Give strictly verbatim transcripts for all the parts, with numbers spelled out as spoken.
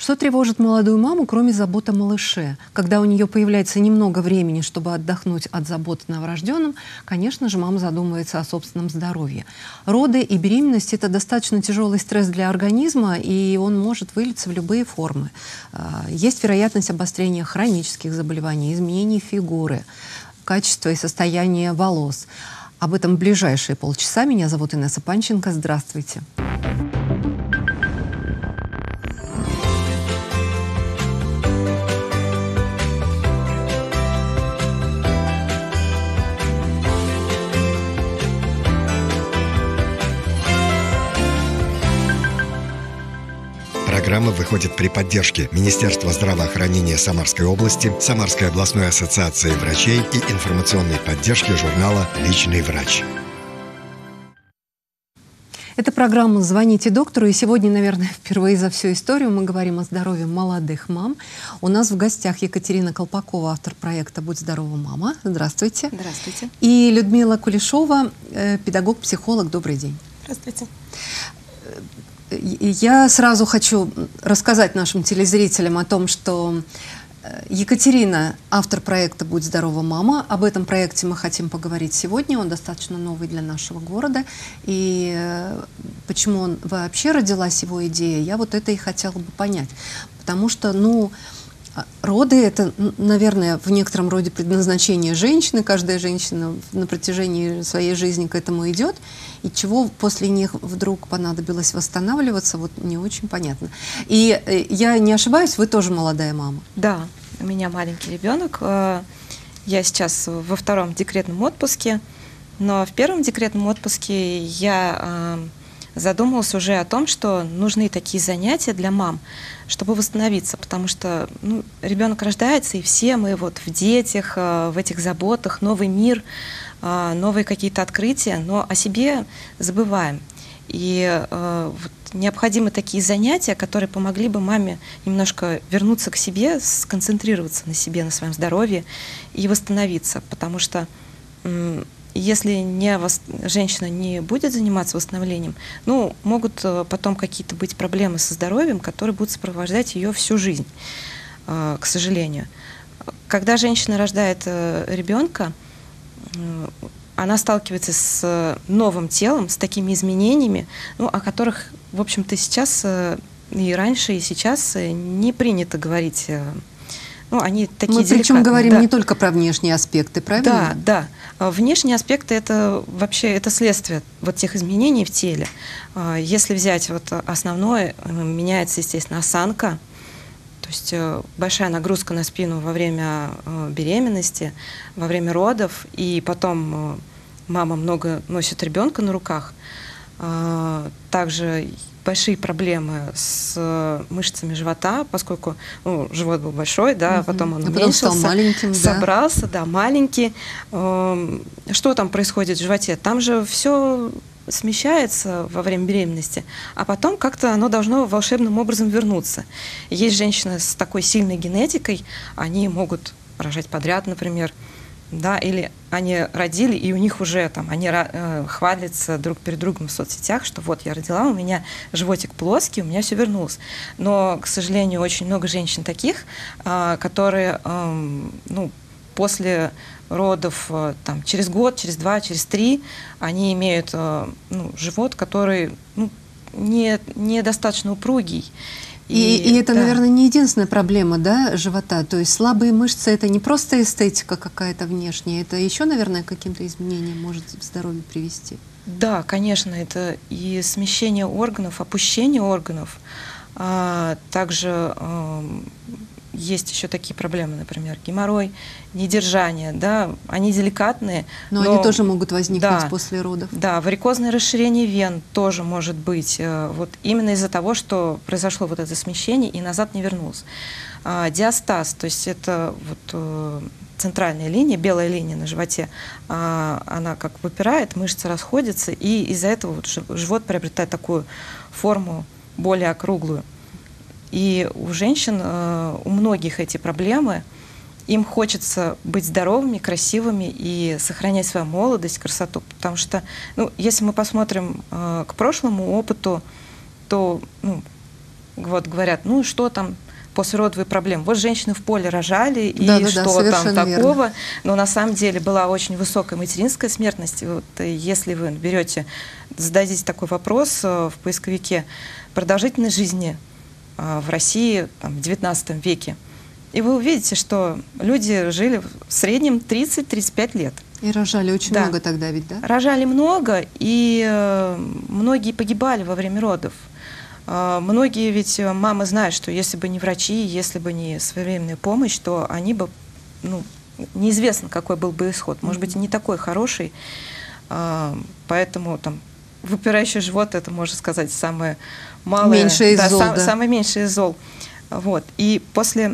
Что тревожит молодую маму, кроме забот о малыше? Когда у нее появляется немного времени, чтобы отдохнуть от забот о новорожденном, конечно же, мама задумывается о собственном здоровье. Роды и беременность – это достаточно тяжелый стресс для организма, и он может вылиться в любые формы. Есть вероятность обострения хронических заболеваний, изменений фигуры, качества и состояния волос. Об этом в ближайшие полчаса. Меня зовут Инесса Панченко. Здравствуйте. Программа выходит при поддержке Министерства здравоохранения Самарской области, Самарской областной ассоциации врачей и информационной поддержки журнала «Личный врач». Это программа «Звоните доктору», и сегодня, наверное, впервые за всю историю мы говорим о здоровье молодых мам. У нас в гостях Екатерина Колпакова, автор проекта «Будь здорова, мама». Здравствуйте. Здравствуйте. И Людмила Кулешова, педагог-психолог. Добрый день. Здравствуйте. Я сразу хочу рассказать нашим телезрителям о том, что Екатерина – автор проекта «Будь здорова, мама». Об этом проекте мы хотим поговорить сегодня. Он достаточно новый для нашего города. И почему он вообще родилась, его идея, я вот это и хотела бы понять. Потому что, ну, роды – это, наверное, в некотором роде предназначение женщины. Каждая женщина на протяжении своей жизни к этому идет. И чего после них вдруг понадобилось восстанавливаться, вот не очень понятно. И я не ошибаюсь, вы тоже молодая мама? Да, у меня маленький ребенок. Я сейчас во втором декретном отпуске. Но в первом декретном отпуске я задумалась уже о том, что нужны такие занятия для мам, чтобы восстановиться, потому что ну, ребенок рождается, и все мы вот в детях, в этих заботах, новый мир, новые какие-то открытия, но о себе забываем. И э, вот необходимы такие занятия, которые помогли бы маме немножко вернуться к себе, сконцентрироваться на себе, на своем здоровье и восстановиться, потому что э, если не вос... женщина не будет заниматься восстановлением, ну, могут потом какие-то быть проблемы со здоровьем, которые будут сопровождать ее всю жизнь, э, к сожалению. Когда женщина рождает э, ребенка, она сталкивается с новым телом, с такими изменениями, ну, о которых, в общем-то, сейчас и раньше, и сейчас не принято говорить. Ну, они такие Мы причем деликатные. говорим Да. не только про внешние аспекты, правильно? Да, да. Внешние аспекты – это вообще это следствие вот тех изменений в теле. Если взять вот основное, меняется, естественно, осанка. То есть большая нагрузка на спину во время беременности, во время родов, и потом мама много носит ребенка на руках. Также большие проблемы с мышцами живота, поскольку ну, живот был большой, да, угу. потом он а уменьшился, потом стал маленьким, собрался, да. да, маленький. Что там происходит в животе? Там же все смещается во время беременности, а потом как-то оно должно волшебным образом вернуться. Есть женщины с такой сильной генетикой, они могут рожать подряд, например, да, или они родили, и у них уже там, они э, хвалятся друг перед другом в соцсетях, что вот я родила, у меня животик плоский, у меня все вернулось. Но, к сожалению, очень много женщин таких, э, которые, э, ну, после родов там, через год, через два, через три они имеют ну, живот, который ну, не, недостаточно упругий. И, и, и это, да. наверное, не единственная проблема, да, живота. То есть слабые мышцы – это не просто эстетика какая-то внешняя, это еще, наверное, каким-то изменением может в здоровье привести. Да, конечно, это и смещение органов, опущение органов, а также а, есть еще такие проблемы, например, геморрой, недержание, да, они деликатные. Но, но они тоже могут возникнуть да, после родов. Да, варикозное расширение вен тоже может быть, вот именно из-за того, что произошло вот это смещение и назад не вернулось. А, диастаз, то есть это вот центральная линия, белая линия на животе, а, она как выпирает, мышцы расходятся, и из-за этого вот живот приобретает такую форму более округлую. И у женщин, у многих эти проблемы, им хочется быть здоровыми, красивыми и сохранять свою молодость, красоту. Потому что, ну, если мы посмотрим к прошлому опыту, то ну, вот говорят, ну что там, послеродовые проблемы. Вот женщины в поле рожали, и да, да, что да, там такого. Верно. Но на самом деле была очень высокая материнская смертность. Вот, если вы берете, зададите такой вопрос в поисковике продолжительность жизни в России там, в девятнадцатом веке, и вы увидите, что люди жили в среднем тридцать-тридцать пять лет. И рожали очень да. много тогда ведь, да? Рожали много, и э, многие погибали во время родов. Многие ведь мамы знают, что если бы не врачи, если бы не своевременная помощь, то они бы, ну, неизвестно, какой был бы исход. Может быть, и не такой хороший. Поэтому там выпирающий живот, это, можно сказать, самое малое. Меньшее из да, зол, сам, да. Самое меньшее из зол. Вот. И после,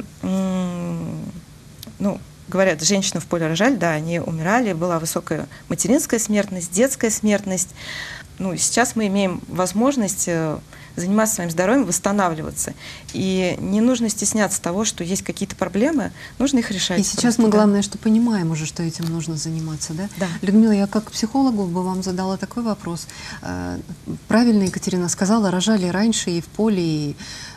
ну, говорят, женщины в поле рожали, да, они умирали, была высокая материнская смертность, детская смертность. Ну, сейчас мы имеем возможность заниматься своим здоровьем, восстанавливаться. И не нужно стесняться того, что есть какие-то проблемы, нужно их решать. И сейчас просто, мы, да. главное, что понимаем уже, что этим нужно заниматься, да? Да. Людмила, я как психологу бы вам задала такой вопрос. Правильно Екатерина сказала, рожали раньше и в поле, и,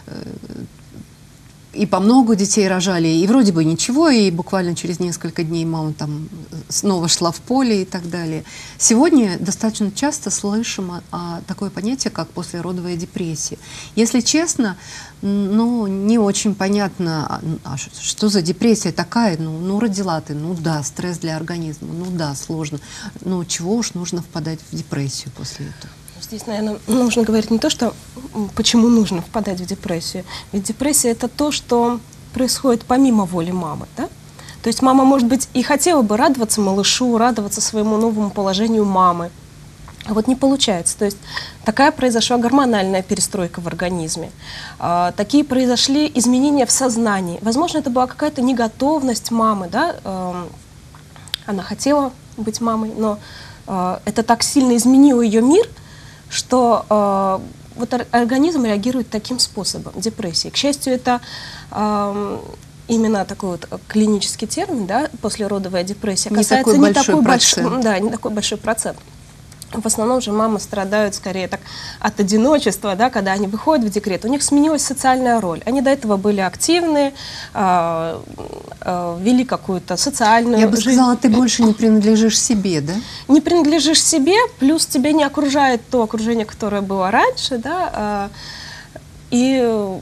и по много детей рожали, и вроде бы ничего, и буквально через несколько дней мама там снова шла в поле и так далее. Сегодня достаточно часто слышим о, о такое понятие, как послеродовая депрессия. Если честно, ну, не очень понятно, а что за депрессия такая, ну, ну, родила ты, ну да, стресс для организма, ну да, сложно, ну чего уж нужно впадать в депрессию после этого? Здесь, наверное, нужно говорить не то, что почему нужно впадать в депрессию. Ведь депрессия – это то, что происходит помимо воли мамы. Да? То есть мама, может быть, и хотела бы радоваться малышу, радоваться своему новому положению мамы. А вот не получается. То есть такая произошла гормональная перестройка в организме. А, такие произошли изменения в сознании. Возможно, это была какая-то неготовность мамы. Да? А, она хотела быть мамой, но а, это так сильно изменило ее мир, что э, вот организм реагирует таким способом, депрессией. К счастью, это э, именно такой вот клинический термин, да, послеродовая депрессия, не касается такой не большой такой процент. большой, да, не такой большой процент. В основном же мамы страдают скорее так от одиночества, да, когда они выходят в декрет. У них сменилась социальная роль. Они до этого были активны, э, э, вели какую-то социальную Я бы жизнь. сказала, ты больше не принадлежишь себе, да? Не принадлежишь себе, плюс тебя не окружает то окружение, которое было раньше, да, э, и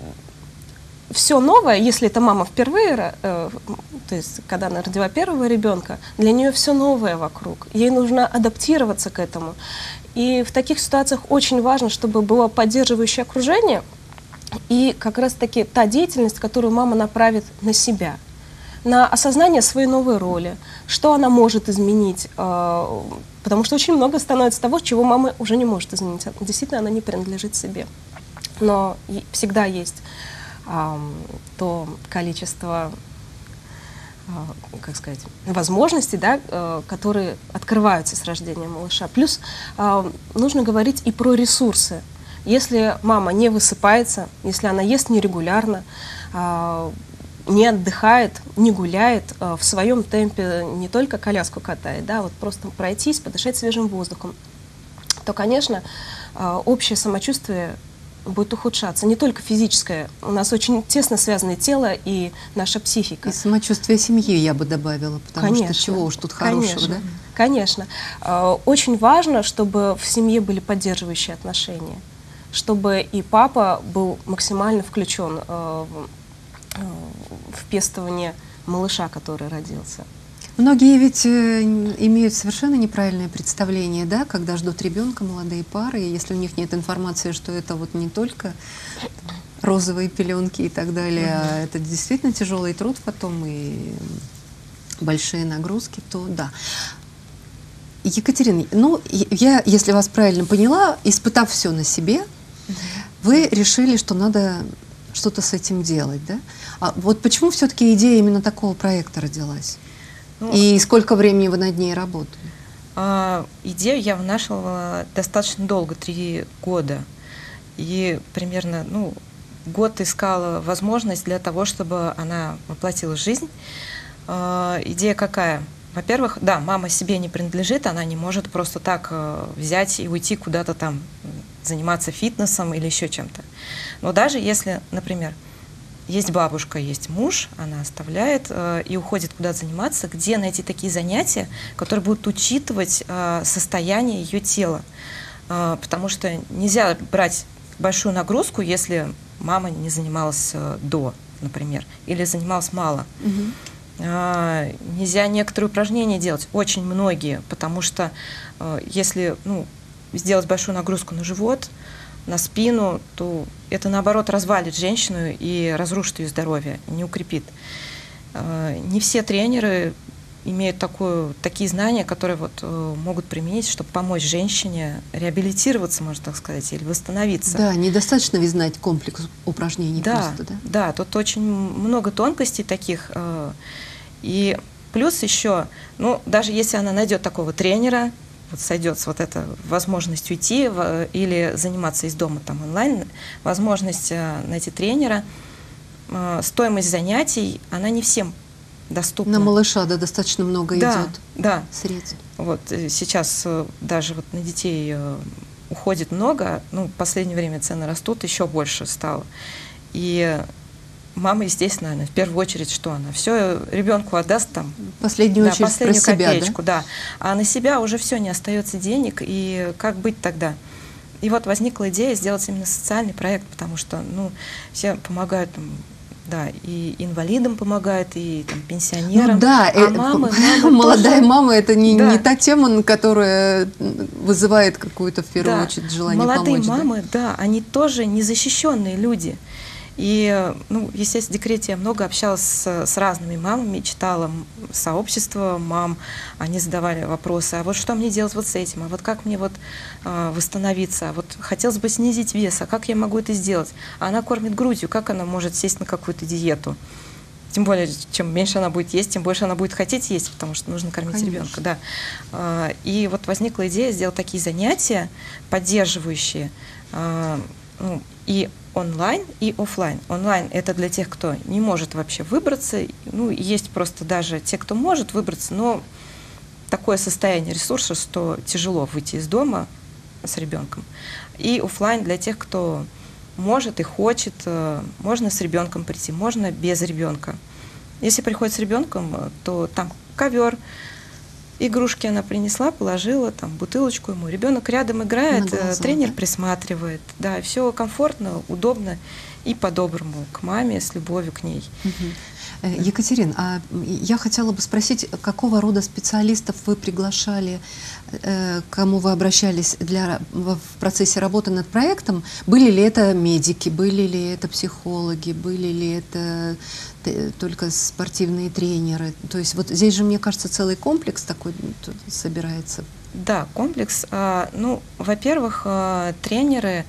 все новое, если это мама впервые, э, то есть когда она родила первого ребенка, для нее все новое вокруг. Ей нужно адаптироваться к этому. И в таких ситуациях очень важно, чтобы было поддерживающее окружение и как раз-таки та деятельность, которую мама направит на себя, на осознание своей новой роли, что она может изменить, э, потому что очень много становится того, чего мама уже не может изменить. Действительно, она не принадлежит себе. Но всегда есть то количество, как сказать, возможностей, да, которые открываются с рождением малыша. Плюс нужно говорить и про ресурсы. Если мама не высыпается, если она ест нерегулярно, не отдыхает, не гуляет, в своем темпе не только коляску катает, да, вот просто пройтись, подышать свежим воздухом, то, конечно, общее самочувствие будет ухудшаться. Не только физическое. У нас очень тесно связаны тело и наша психика. И самочувствие семьи я бы добавила, потому конечно, что чего уж тут хорошего, конечно, да? Конечно. Очень важно, чтобы в семье были поддерживающие отношения, чтобы и папа был максимально включен в пестование малыша, который родился. Многие ведь э, имеют совершенно неправильное представление, да, когда ждут ребенка молодые пары, и если у них нет информации, что это вот не только розовые пеленки и так далее, mm-hmm. а это действительно тяжелый труд потом и большие нагрузки, то да. Екатерина, ну, я, если вас правильно поняла, испытав все на себе, mm-hmm. вы решили, что надо что-то с этим делать, да? А вот почему все-таки идея именно такого проекта родилась? Ну, и сколько времени вы над ней работали? А, идею я вынашивала достаточно долго, три года. И примерно, ну, год искала возможность для того, чтобы она воплотилась в жизнь. А, идея какая? Во-первых, да, мама себе не принадлежит, она не может просто так взять и уйти куда-то там заниматься фитнесом или еще чем-то. Но даже если, например, есть бабушка, есть муж, она оставляет э, и уходит куда-то заниматься, где найти такие занятия, которые будут учитывать э, состояние ее тела. Э, потому что нельзя брать большую нагрузку, если мама не занималась э, до, например, или занималась мало. Mm-hmm. э, нельзя некоторые упражнения делать, очень многие, потому что э, если ну, сделать большую нагрузку на живот, на спину, то это, наоборот, развалит женщину и разрушит ее здоровье, не укрепит. Не все тренеры имеют такую, такие знания, которые вот могут применить, чтобы помочь женщине реабилитироваться, можно так сказать, или восстановиться. Да, недостаточно ведь знать комплекс упражнений да, просто, да? Да, тут очень много тонкостей таких. И плюс еще, ну, даже если она найдет такого тренера, вот сойдет с вот эта возможность уйти в, или заниматься из дома там онлайн, возможность э, найти тренера, э, стоимость занятий, она не всем доступна. На малыша, да, достаточно много да, идет да. средств. Вот э, сейчас э, даже вот на детей э, уходит много, ну, в последнее время цены растут, еще больше стало. И мама, естественно, она, в первую очередь, что она? Все ребенку отдаст там. Последнюю да, очередь последнюю про себя, копеечку, да? да. А на себя уже все, не остается денег, и как быть тогда? И вот возникла идея сделать именно социальный проект, потому что, ну, все помогают, там, да, и инвалидам помогают, и там, пенсионерам. Ну, да, а э, мамы, мамы молодая тоже... мама — это не, да. не та тема, которая вызывает какую-то, в первую да. очередь, желание Молодые помочь. Молодые мамы, да? да, они тоже незащищенные люди. И, ну, естественно, в декрете я много общалась с, с разными мамами, читала сообщество мам, они задавали вопросы, а вот что мне делать вот с этим, а вот как мне вот э, восстановиться, а вот хотелось бы снизить вес, а как я могу это сделать? А она кормит грудью, как она может сесть на какую-то диету? Тем более, чем меньше она будет есть, тем больше она будет хотеть есть, потому что нужно кормить Конечно. ребенка. Да. И вот возникла идея сделать такие занятия, поддерживающие, ну, и онлайн, и офлайн. Онлайн — это для тех, кто не может вообще выбраться. Ну, есть просто даже те, кто может выбраться, но такое состояние ресурса, что тяжело выйти из дома с ребенком. И офлайн для тех, кто может и хочет. Можно с ребенком прийти, можно без ребенка. Если приходит с ребенком, то там ковер, игрушки она принесла, положила, там, бутылочку ему. Ребенок рядом играет, глаза, тренер да? присматривает. Да, все комфортно, удобно и по-доброму к маме, с любовью к ней. Угу. Екатерина, а я хотела бы спросить, какого рода специалистов вы приглашали, к кому вы обращались для, в процессе работы над проектом? Были ли это медики, были ли это психологи, были ли это только спортивные тренеры? То есть вот здесь же, мне кажется, целый комплекс такой собирается. Да, комплекс. Ну, во-первых, тренеры,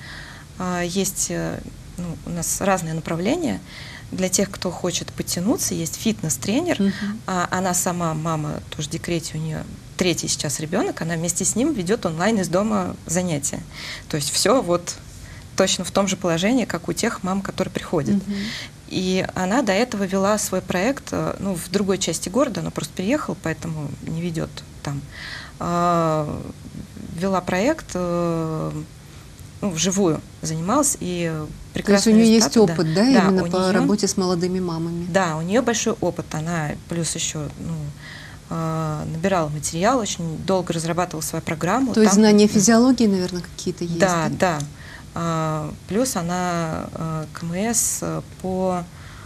есть ну, у нас разные направления. Для тех, кто хочет подтянуться, есть фитнес-тренер. Uh-huh. Она сама, мама, тоже в декрете, у нее третий сейчас ребенок, она вместе с ним ведет онлайн из дома занятия. То есть все вот точно в том же положении, как у тех мам, которые приходят. Uh-huh. И она до этого вела свой проект ну, в другой части города, она просто переехала, поэтому не ведет там. Вела проект, ну, вживую занималась, и прекрасно. То есть у нее есть опыт, да, да, да именно по нее, работе с молодыми мамами? Да, у нее большой опыт, она плюс еще ну, набирала материал, очень долго разрабатывала свою программу. То есть там, знания физиологии, наверное, какие-то есть? Да, да. да. Плюс она КМС по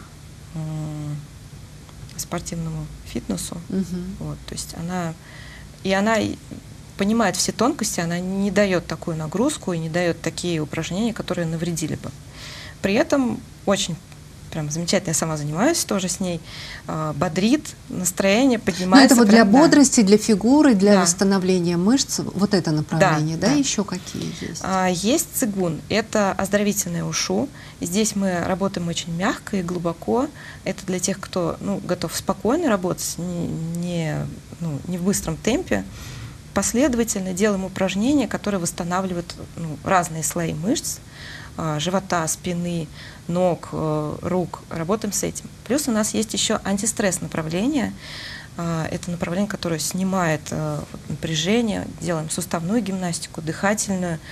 спортивному фитнесу. Угу. Вот, то есть она... И она понимает все тонкости, она не дает такую нагрузку и не дает такие упражнения, которые навредили бы. При этом очень прям замечательно, я сама занимаюсь тоже с ней, бодрит, настроение поднимается. Но это вот прям, для да. бодрости, для фигуры, для да. восстановления мышц, вот это направление, да, да, да? да. Еще какие есть? А, есть цигун, это оздоровительное ушу. Здесь мы работаем очень мягко и глубоко. Это для тех, кто ну, готов спокойно работать, не, не, ну, не в быстром темпе. Последовательно делаем упражнения, которые восстанавливают ну, разные слои мышц, э, живота, спины, ног, э, рук. Работаем с этим. Плюс у нас есть еще антистресс направление. Э, это направление, которое снимает э, напряжение. Делаем суставную гимнастику, дыхательную.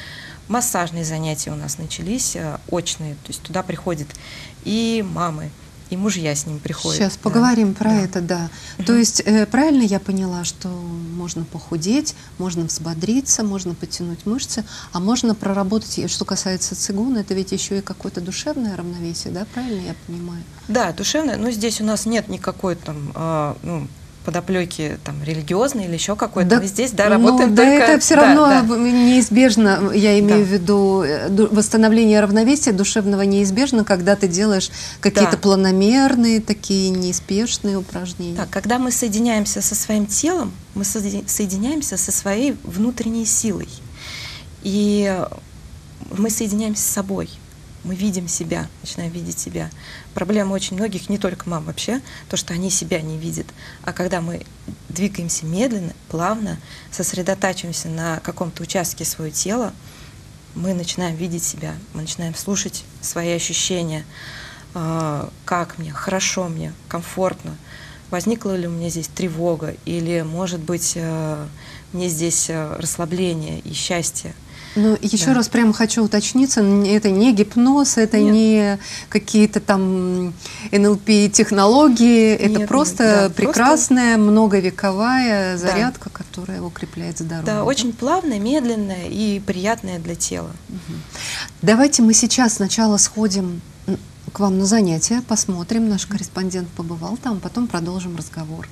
Массажные занятия у нас начались, э, очные, то есть туда приходят и мамы, и мужья с ним приходят. Сейчас да. поговорим про да. это, да. Угу. То есть э, правильно я поняла, что можно похудеть, можно взбодриться, можно подтянуть мышцы, а можно проработать, и что касается цигуна, это ведь еще и какое-то душевное равновесие, да, правильно я понимаю? Да, душевное, но здесь у нас нет никакой там, э, ну, подоплеки там религиозной или еще какой-то. Да, мы здесь, да, ну, работаем да, только... это все да, равно да. неизбежно, я имею Да. в виду э, ду- восстановление равновесия душевного неизбежно, когда ты делаешь какие-то Да. планомерные, такие неспешные упражнения. Так, когда мы соединяемся со своим телом, мы соеди- соединяемся со своей внутренней силой. И мы соединяемся с собой. Мы видим себя, начинаем видеть себя. Проблема очень многих, не только мам вообще, то, что они себя не видят. А когда мы двигаемся медленно, плавно, сосредотачиваемся на каком-то участке своего тела, мы начинаем видеть себя, мы начинаем слушать свои ощущения. э, Как мне, хорошо мне, комфортно. Возникла ли у меня здесь тревога, или, может быть, э, мне здесь э, расслабление и счастье. Ну, еще Да. раз прямо хочу уточниться, н- это не гипноз, это Нет. не какие-то там эн эл пи-технологии, это Нет, просто да, прекрасная многовековая Да. зарядка, которая укрепляет здоровье. Да, очень плавное, медленное и приятное для тела. Давайте мы сейчас сначала сходим м, к вам на занятия, посмотрим, наш корреспондент побывал там, потом продолжим разговор.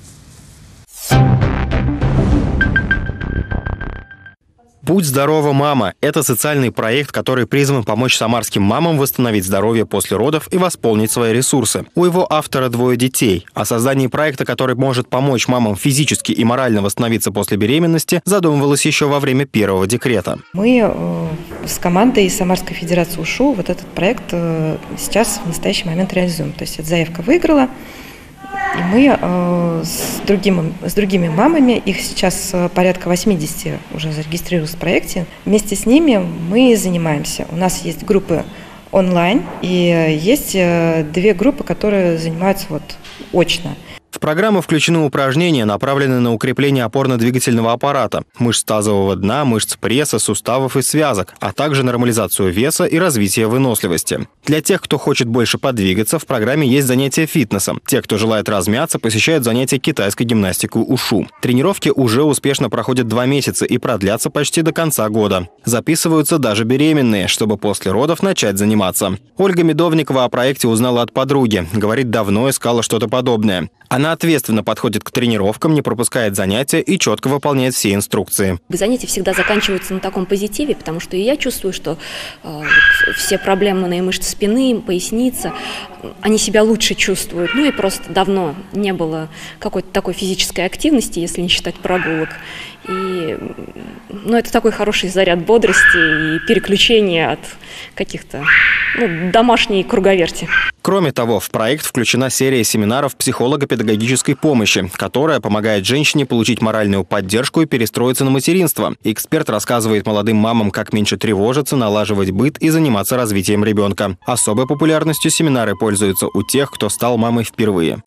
«Будь здорова, мама» – это социальный проект, который призван помочь самарским мамам восстановить здоровье после родов и восполнить свои ресурсы. У его автора двое детей. О создании проекта, который может помочь мамам физически и морально восстановиться после беременности, задумывалось еще во время первого декрета. Мы э, с командой Самарской Федерации УШУ вот этот проект э, сейчас в настоящий момент реализуем. То есть эта заявка выиграла, и мы э, с, другим, с другими мамами, их сейчас э, порядка восемьдесят уже зарегистрировалось в проекте, вместе с ними мы занимаемся. У нас есть группы онлайн и есть э, две группы, которые занимаются вот очно. В программу включены упражнения, направленные на укрепление опорно-двигательного аппарата, мышц тазового дна, мышц пресса, суставов и связок, а также нормализацию веса и развитие выносливости. Для тех, кто хочет больше подвигаться, в программе есть занятия фитнесом. Те, кто желает размяться, посещают занятия китайской гимнастикой УШУ. Тренировки уже успешно проходят два месяца и продлятся почти до конца года. Записываются даже беременные, чтобы после родов начать заниматься. Ольга Медовникова о проекте узнала от подруги. Говорит, давно искала что-то подобное. Она ответственно подходит к тренировкам, не пропускает занятия и четко выполняет все инструкции. Занятия всегда заканчиваются на таком позитиве, потому что и я чувствую, что э, вот все проблемные мышцы спины, поясница, они себя лучше чувствуют. Ну и просто давно не было какой-то такой физической активности, если не считать прогулок. И, ну, это такой хороший заряд бодрости и переключение от каких-то ну, домашней круговерти. Кроме того, в проект включена серия семинаров психолого-педагогической помощи, которая помогает женщине получить моральную поддержку и перестроиться на материнство. Эксперт рассказывает молодым мамам, как меньше тревожиться, налаживать быт и заниматься развитием ребенка. Особой популярностью семинары пользуются у тех, кто стал мамой впервые.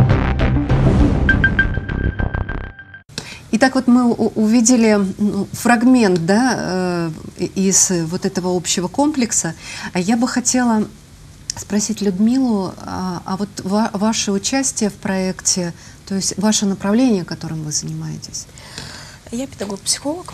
Итак, вот мы у- увидели ну, фрагмент, да, э, из вот этого общего комплекса. А я бы хотела спросить Людмилу, а, а вот ва- ваше участие в проекте, то есть ваше направление, которым вы занимаетесь. Я педагог-психолог.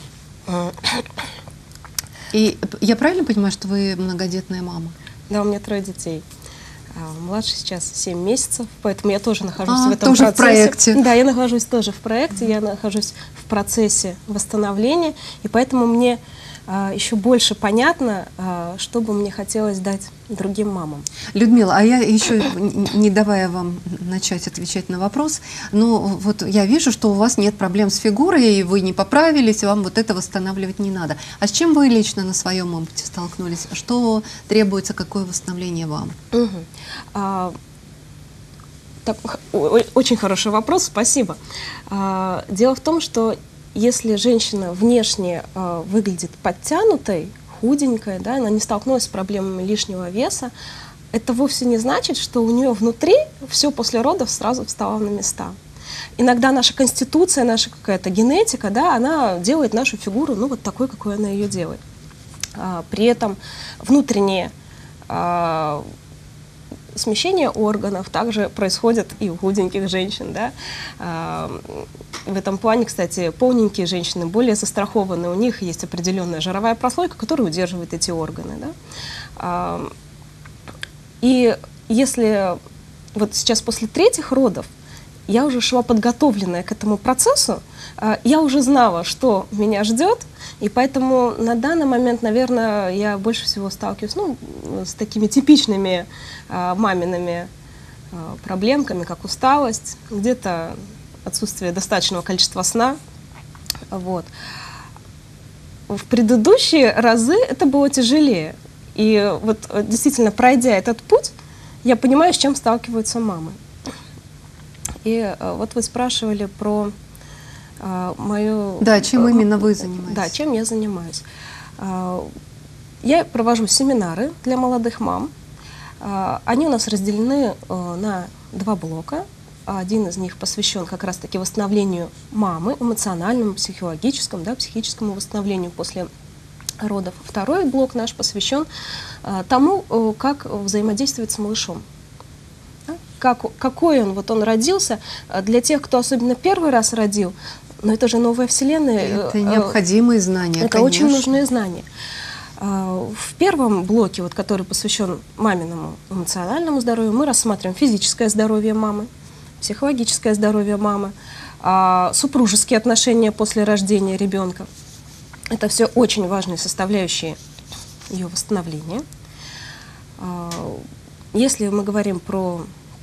И я правильно понимаю, что вы многодетная мама? Да, у меня трое детей. А младший сейчас семь месяцев, поэтому я тоже нахожусь А, в этом тоже в процессе. проекте. Да, я нахожусь тоже в проекте, я нахожусь в процессе восстановления, и поэтому мне а, еще больше понятно, а, что бы мне хотелось дать другим мамам. Людмила, а я еще, н- не давая вам начать отвечать на вопрос, ну вот я вижу, что у вас нет проблем с фигурой, и вы не поправились, и вам вот это восстанавливать не надо. А с чем вы лично на своем опыте столкнулись? Что требуется, какое восстановление вам? Мгм. А, так, х- о- о- очень хороший вопрос, спасибо. А, дело в том, что если женщина внешне а, выглядит подтянутой, худенькая, да, она не столкнулась с проблемами лишнего веса, это вовсе не значит, что у нее внутри все после родов сразу встало на места. Иногда наша конституция, наша какая-то генетика, да, она делает нашу фигуру ну, вот такой, какой она ее делает. А, при этом внутренние а, смещение органов также происходит и у худеньких женщин. Да? А, в этом плане, кстати, полненькие женщины более застрахованы, у них есть определенная жировая прослойка, которая удерживает эти органы. Да? А, и если вот сейчас после третьих родов я уже шла подготовленная к этому процессу, а, я уже знала, что меня ждет, и поэтому на данный момент, наверное, я больше всего сталкиваюсь ну, с такими типичными а, мамиными а, проблемками, как усталость, где-то отсутствие достаточного количества сна. Вот. В предыдущие разы это было тяжелее. И вот действительно, пройдя этот путь, я понимаю, с чем сталкиваются мамы. И а, вот вы спрашивали про а, мою... Да, чем именно вы занимаетесь? Да, чем я занимаюсь. А, я провожу семинары для молодых мам. А, они у нас разделены а, на два блока. Один из них посвящен как раз-таки восстановлению мамы, эмоциональному, психологическому, да, психическому восстановлению после родов. Второй блок наш посвящен а, тому, а, как взаимодействовать с малышом. Да? Как, какой он, вот он родился. Для тех, кто особенно первый раз родил, но это же новая вселенная. Это необходимые знания, Это конечно. очень нужные знания. В первом блоке, вот, который посвящен маминому эмоциональному здоровью, мы рассматриваем физическое здоровье мамы, психологическое здоровье мамы, супружеские отношения после рождения ребенка. Это все очень важные составляющие ее восстановления. Если мы говорим про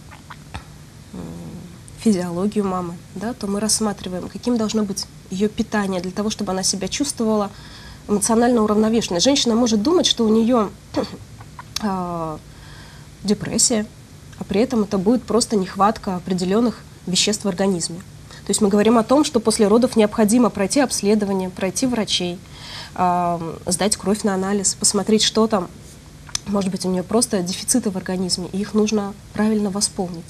физиологию мамы, да, то мы рассматриваем, каким должно быть ее питание для того, чтобы она себя чувствовала эмоционально уравновешенной. Женщина может думать, что у нее э, депрессия, а при этом это будет просто нехватка определенных веществ в организме. То есть мы говорим о том, что после родов необходимо пройти обследование, пройти врачей, э, сдать кровь на анализ, посмотреть, что там. Может быть, у нее просто дефициты в организме, и их нужно правильно восполнить.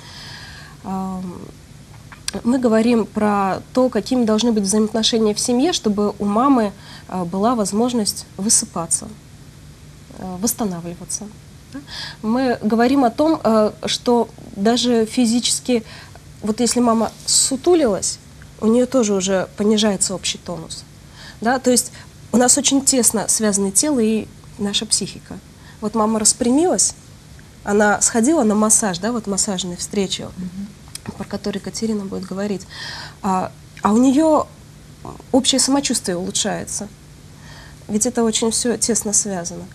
Э, мы говорим про то, какими должны быть взаимоотношения в семье, чтобы у мамы э, была возможность высыпаться, э, восстанавливаться. Мы говорим о том, что даже физически, вот если мама сутулилась, у нее тоже уже понижается общий тонус. Да? То есть у нас очень тесно связаны тело и наша психика. Вот мама распрямилась, она сходила на массаж, да, вот массажные встречи, mm-hmm. про которые Катерина будет говорить, а, а у нее общее самочувствие улучшается. Ведь это очень все тесно связано.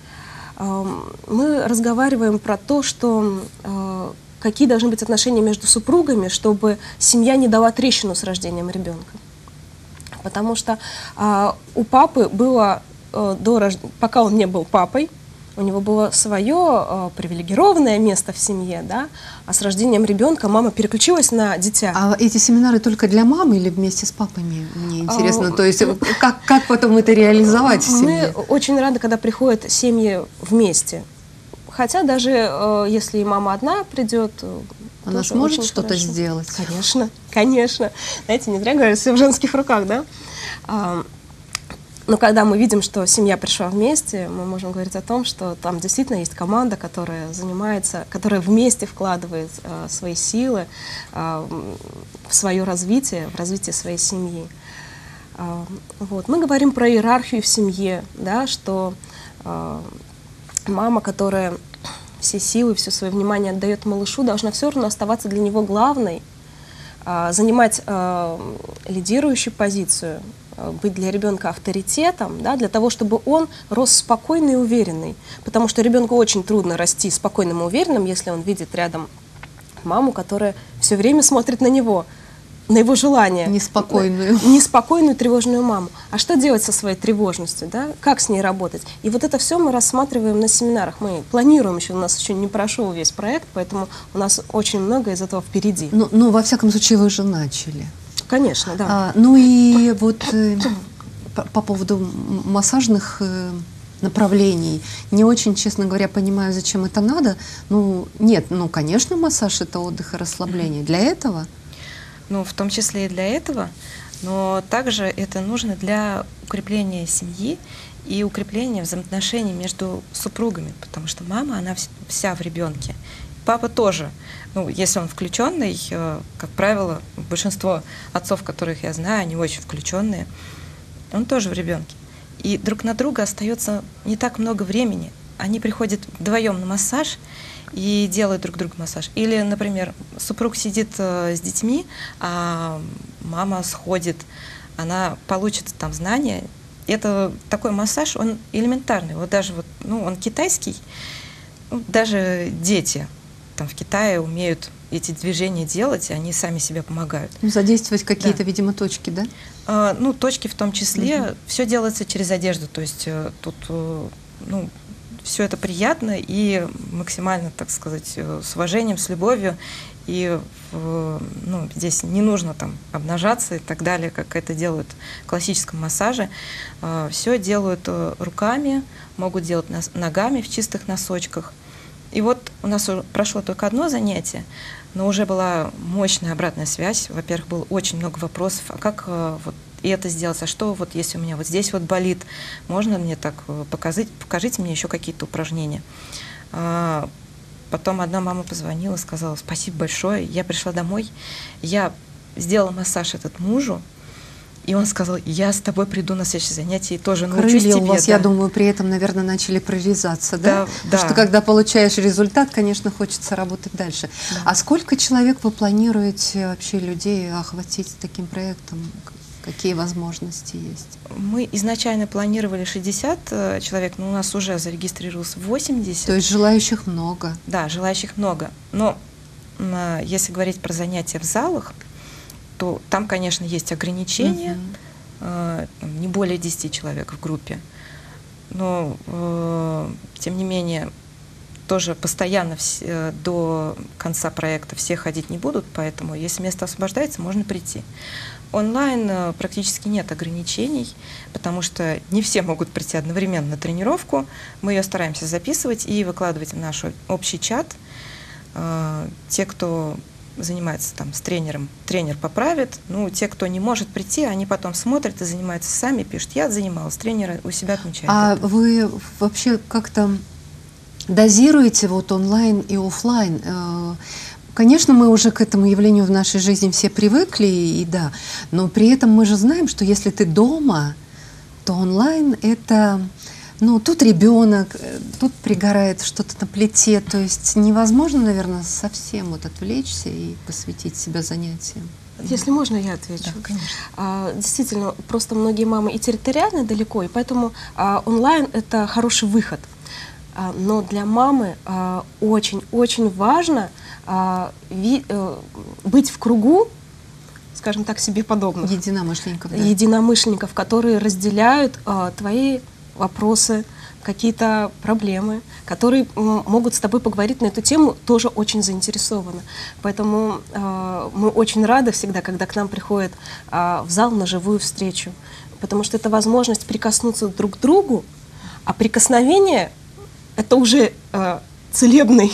Мы разговариваем про то, что э, какие должны быть отношения между супругами, чтобы семья не дала трещину с рождением ребенка. Потому что э, у папы было, э, до рож... пока он не был папой, у него было свое э, привилегированное место в семье, да? А с рождением ребенка мама переключилась на дитя. А эти семинары только для мамы или вместе с папой? Мне интересно. А, То есть как, как потом это реализовать в семье? Мы очень рады, когда приходят семьи вместе. Хотя даже э, если мама одна придет, она сможет что-то сделать? Конечно, конечно. Знаете, не зря говорят, все в женских руках, да? А, но когда мы видим, что семья пришла вместе, мы можем говорить о том, что там действительно есть команда, которая занимается, которая вместе вкладывает э, свои силы э, в свое развитие, в развитие своей семьи. Э, вот. Мы говорим про иерархию в семье, да, что э, мама, которая все силы, все свое внимание отдает малышу, должна все равно оставаться для него главной, э, занимать э, лидирующую позицию, быть для ребенка авторитетом, да, для того, чтобы он рос спокойный и уверенный. Потому что ребенку очень трудно расти спокойным и уверенным, если он видит рядом маму, которая все время смотрит на него, на его желания. Неспокойную. Неспокойную, тревожную маму. А что делать со своей тревожностью, да? Как с ней работать? И вот это все мы рассматриваем на семинарах. Мы планируем еще, у нас еще не прошел весь проект, поэтому у нас очень много из этого впереди. Ну, ну во всяком случае, вы же начали. Конечно, да. А, ну и вот э, по, по поводу массажных э, направлений, не очень, честно говоря, понимаю, зачем это надо. Ну, нет, ну, конечно, массаж — это отдых и расслабление. Для этого? Ну, в том числе и для этого. но также это нужно для укрепления семьи и укрепления взаимоотношений между супругами, потому что мама, она вся в ребенке. Папа тоже. Ну, если он включенный, как правило, большинство отцов, которых я знаю, они очень включенные, он тоже в ребенке. И друг на друга остается не так много времени. Они приходят вдвоем на массаж и делают друг другу массаж. Или, например, супруг сидит с детьми, а мама сходит, она получит там знания. Это такой массаж, он элементарный. Вот даже вот, ну, он китайский, ну, даже дети там в Китае умеют эти движения делать, и они сами себе помогают. Ну, задействовать какие-то, да. видимо, точки, да? А, ну, точки в том числе. Угу. Все делается через одежду, то есть тут, ну, все это приятно и максимально, так сказать, с уважением, с любовью. И ну, здесь не нужно там обнажаться и так далее, как это делают в классическом массаже. Все делают руками, могут делать ногами в чистых носочках. И вот у нас прошло только одно занятие, но уже была мощная обратная связь. Во-первых, было очень много вопросов, а как вот и это сделать, а что вот если у меня вот здесь вот болит, можно мне так показать, покажите мне еще какие-то упражнения. Потом одна мама позвонила, сказала: спасибо большое, я пришла домой, я сделала массаж этот мужу, и он сказал: я с тобой приду на следующее занятие и тоже научусь тебе. Крылья у вас, да. я думаю, при этом, наверное, начали прорезаться, да? Да, Потому да. что когда получаешь результат, конечно, хочется работать дальше. Да. А сколько человек вы планируете вообще людей охватить таким проектом? Какие возможности есть? Мы изначально планировали шестьдесят человек, но у нас уже зарегистрировалось восемьдесят. То есть желающих много? Да, желающих много. Но э, если говорить про занятия в залах, то там, конечно, есть ограничения, угу. э, не более десяти человек в группе. Но, э, тем не менее, тоже постоянно все, до конца проекта все ходить не будут, поэтому, если место освобождается, можно прийти. Онлайн практически нет ограничений, потому что не все могут прийти одновременно на тренировку. Мы ее стараемся записывать и выкладывать в наш общий чат. Те, кто занимается там с тренером, тренер поправит. Ну, те, кто не может прийти, они потом смотрят и занимаются сами, пишут: я занималась, тренера у себя отмечает. А это. Вы вообще как-то дозируете вот онлайн и офлайн? Конечно, мы уже к этому явлению в нашей жизни все привыкли, и да, но при этом мы же знаем, что если ты дома, то онлайн — это, ну, тут ребенок, тут пригорает что-то на плите, то есть невозможно, наверное, совсем вот отвлечься и посвятить себя занятиям. Если можно, я отвечу. Да, конечно. А, действительно, просто многие мамы и территориально далеко, и поэтому а, онлайн — это хороший выход. А, но для мамы очень-очень важно а, ви, а, быть в кругу, скажем так, себе подобных. Единомышленников, да. Единомышленников, которые разделяют а, твои вопросы, какие-то проблемы, которые м, могут с тобой поговорить на эту тему, тоже очень заинтересованы. Поэтому а, мы очень рады всегда, когда к нам приходят а, в зал на живую встречу, потому что это возможность прикоснуться друг к другу, а прикосновение — это уже а, целебный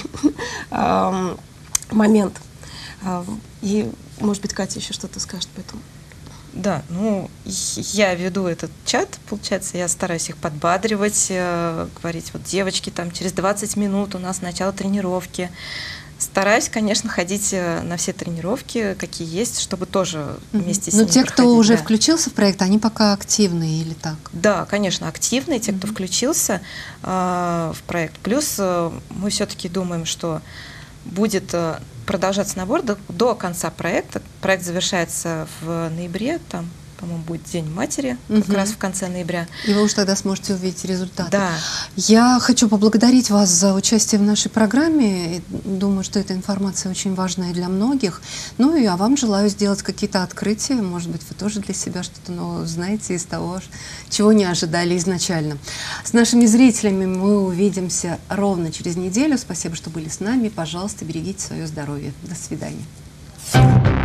а, момент. А, и, может быть, Катя еще что-то скажет по этому. Да, ну, я веду этот чат, получается, я стараюсь их подбадривать, э, говорить: вот, девочки, там, через двадцать минут у нас начало тренировки. Стараюсь, конечно, ходить на все тренировки, какие есть, чтобы тоже вместе с ними Но те, кто проходить, уже да. включился в проект, они пока активные или так? Да, конечно, активные, те, кто Mm-hmm. включился э, в проект. Плюс э, мы все-таки думаем, что будет э, продолжаться набор до, до конца проекта. Проект завершается в ноябре, там, по-моему, будет День матери, как Мгм. раз в конце ноября. И вы уж тогда сможете увидеть результаты. Да. Я хочу поблагодарить вас за участие в нашей программе. Думаю, что эта информация очень важная для многих. Ну и а вам желаю сделать какие-то открытия. Может быть, вы тоже для себя что-то новое узнаете из того, чего не ожидали изначально. С нашими зрителями мы увидимся ровно через неделю. Спасибо, что были с нами. Пожалуйста, берегите свое здоровье. До свидания.